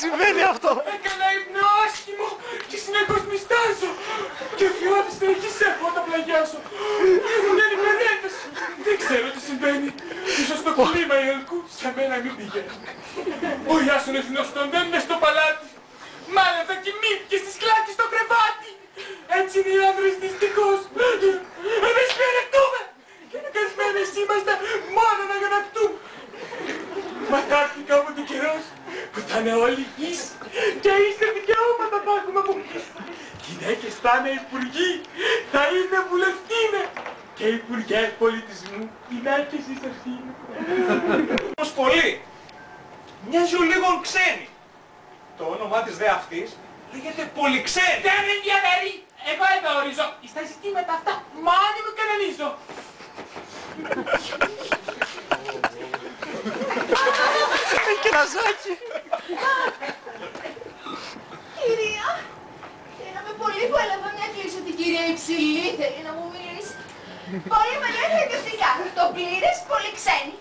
συμβαίνει αυτό? Έκανα ύπνο άσχημο και συνεχώς μιστάζω. Και φιώδης να έχεις έχω όταν πλαγιάσω. Έχουν γίνει περέντες. Δεν ξέρω τι συμβαίνει. Ίσως το κλίμα ιερικού σε μένα μην πηγαίνει. Ο Ιάσονας γνωστόν δεν είναι στο παλάτι. Μάλλον θα κοιμήθηκε στις κλάκες στο κρεβάτι. Έτσι είναι οι άνδρες δυστυχώς. Εμείς πειρακτούμε. Και αναγκασμένες είμαστε μόνο να γονακτούμε. Μα θα έρθει κάποτε καιρός που θα είναι όλοι εις και ίσα δικαιώματα θα έχουμε από εμείς. Γυναίκες θα είναι υπουργοί, θα είναι βουλευτίνες και υπουργές πολιτισμού, γυναίκες ίσως είναι. Όμως πολύ. Μοιάζει ο λίγον ξένη. Το όνομά της δε αυτής λέγεται Πολυξένη. Δεν με ενδιαφέρει. Εγώ εδώ ορίζω. Στα ζητήματα αυτά μόνοι μου κανονίζω. Έχει και ένα ζάκι. Κυρία, χαίρομαι πολύ που έλαβα μια κλήση ότι η κυρία Υψηλή θέλει να μου μιλήσει. Πολύ μελέτη ακουστικά. Το πλήρες Πολυξένη.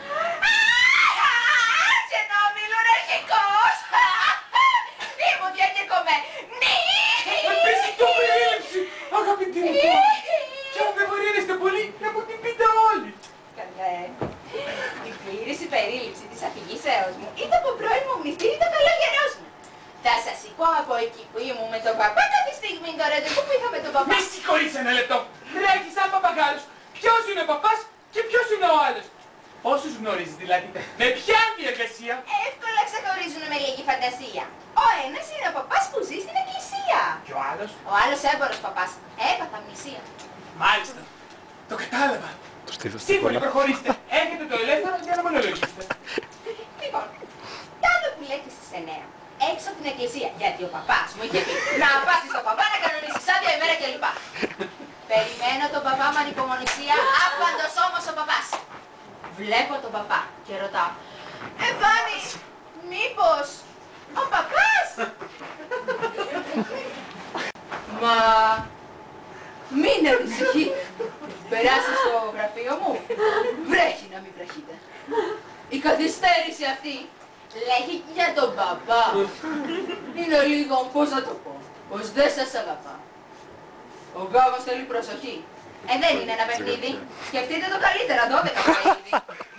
Και να μιλούν αρχικώς. Μη μου διακεκομέ. Μη! Επίσης το περίληψη, αγαπητή μου. Και αν δεν βαρύνεστε πολύ, να μου την πείτε όλοι. Καλέ. Η πλήρης υπερίληψη της αφηγήσεώς μου είτε από πρώην μου μνηστή είτε καλό γερός μου. Θα σας σηκώ από εκεί που ήμουν με τον παπά κάθε στιγμή το ραντεβού που είχα με τον παπά. Μη συγχωρείς ένα λεπτό. Τρέχεις σαν παπαγάλος. Ποιος είναι ο παπάς και ποιος είναι ο άλλος. Πόσους γνωρίζεις δηλαδή, με ποια διεργασία. Εύκολα ξεχωρίζουν με λίγη φαντασία. Ο ένας είναι ο παπάς που ζει στην εκκλησία. Και ο άλλος. Ο άλλος έμπορος παπάς. Έπαθα αμνησία. Μάλιστα. Το κατάλαβα. Το στήθο στην Σύμφωνοι, κόλλα. προχωρήστε. Έχετε το ελεύθερο για να μονολογήσετε. Λοιπόν, τάδε που λέξει στις 9, έξω από την εκκλησία, γιατί ο παπάς μου είχε πει να πας στον παπά να κανονίσεις άδεια ημέρα κλπ. Περιμένω τον παπά με ανυπομονησία, άπαντος όμως ο παπάς. Βλέπω τον παπά και ρωτάω, Φάνη, μήπως ο παπάς? Μα μην ανησυχείτε. Περάσει στο γραφείο μου. Βρέχει να μην βρέχετε. Η καθυστέρηση αυτή λέγει για τον παπά. Είναι λίγο, πώς να το πω, πως δεν σας αγαπά. Ο γάμος θέλει προσοχή. Δεν είναι ένα παιχνίδι. Σκεφτείτε το καλύτερα, 12 πάει ήδη.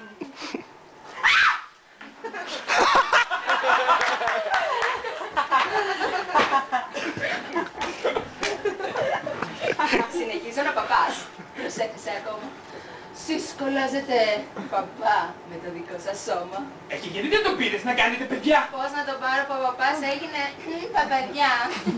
Συνεχίζω να παπάς. Προσέξτε ακόμα. Συσκολάζετε παπά με το δικό σας σώμα. Και γιατί δεν το πήρες να κάνετε παιδιά. Πώς να το πάρω που ο παπάς έγινε παπαδιά.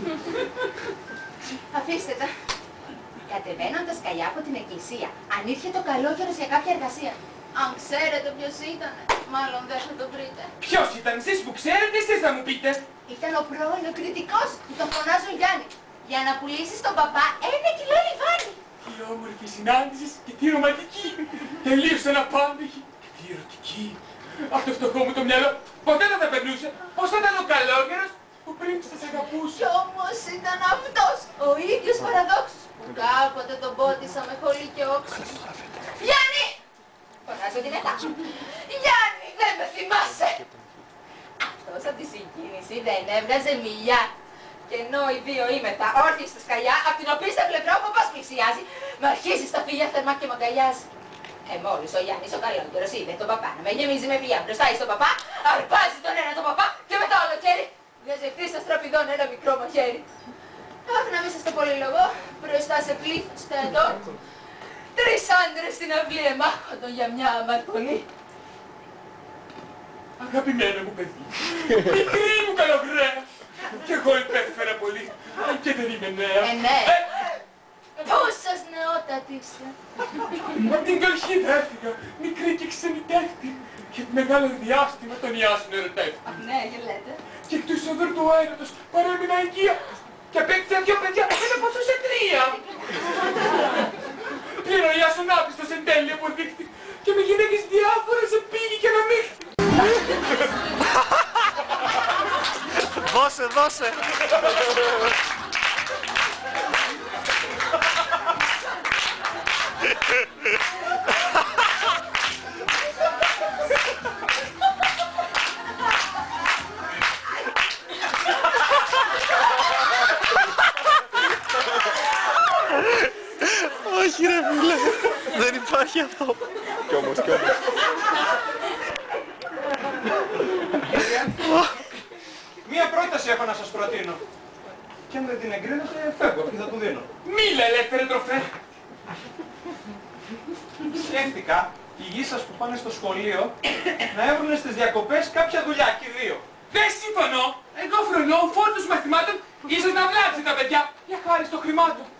Αφήστε τα. Κατεβαίνουν τα σκαλιά από την εκκλησία. Αν ήρθε το καλόγερος για κάποια εργασία. Αν ξέρετε ποιος ήταν, μάλλον δεν θα το βρείτε. Ποιος ήταν, εσείς που ξέρετε, εσείς θα μου πείτε. Ήταν ο πρώην ο κριτικός που τον φωνάζουν Γιάννη. Για να πουλήσει στον παπά 1 κιλό λιβάνι. Τι όμορφη συνάντηση και τι ρομαντική. Τελείως αναπάντεχη και τι ερωτική. Από το φτωχό μου το μυαλό ποτέ δεν θα περνούσε. Πώς θα ήταν ο καλόγερος που πριν σας αγαπούσε. Κι όμως ήταν αυτός ο ίδιος παραδόξος που κάποτε τον πότισα με χολή και όξος. Γιάννη! Φωνάζω δυνατά. Γιάννη, δεν με θυμάσαι! Αυτός από τη συγκίνηση δεν έβγαζε μιλιά. Και ενώ οι δύο ήμεθα όρθιοι στα σκαλιά, απ' την οποία στα πλευρά ο παπάς πλησιάζει, με αρχίζει στα φιλιά θερμά και μ' αγκαλιάζει. Μόλις ο Γιάννης ο καλόγερος είδε τον παπά να με γεμίζει με φιλιά μπροστά στον παπά, αρπάζει τον ένα τον παπά και με το άλλο χέρι διαζευτεί στα στραπηδόν ένα μικρό μαχαίρι. Άφηνα μέσα στο πολυλογό, μπροστά σε πλήθος θεατών, 3 άντρες στην αυλή εμάχοντον για μια αμαρτωλή. Αγαπημένο μου παιδί, μικρή μου καλογραία. Κι εγώ υπέφερα πολύ, αν και δεν είμαι νέα. Ναι. Πόσας νεότατη είσαι. Απ' την Κολχίδα έφυγα, μικρή και ξενιτεύτη. Και μεγάλο διάστημα τον Ιάσονα ερωτεύτη. Ναι, γελέτε. Και εκ του εισοδρού του έρωτος παρέμεινα οικία. Και απέκτησα 2 παιδιά, ένα ποσό σε 3. Πλην ο Ιάσονα άπιστος εν τέλει αποδείχτη. Και με γυναίκες διάφορες επήγει και αναμίχθη. Δώσε, δώσε. αλήθεια αυτό. Κι όμως. Μία πρόταση έχω να σας προτείνω. Και αν δεν την εγκρίνετε, φεύγω και θα του δίνω. Μίλα, ελεύθερε τροφέ. Σκέφτηκα οι γη σας που πάνε στο σχολείο να έβρουνε στις διακοπές κάποια δουλειά και οι δύο. Δεν συμφωνώ. Εγώ φρονώ φόρτους μαθημάτων ίσως να βλάψει τα παιδιά για χάρη στο χρημάτων.